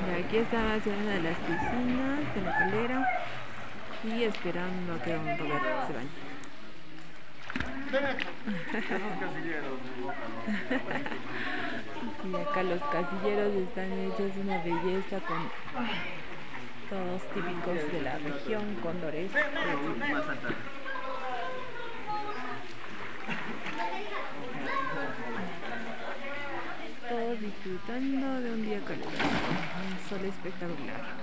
Y aquí estamos en una de las piscinas de la Calera y esperando a que don Roberto se bañe. Y acá los casilleros están hechos una belleza con todos típicos de la región, cóndores. Todos disfrutando de un día caluroso, un sol espectacular.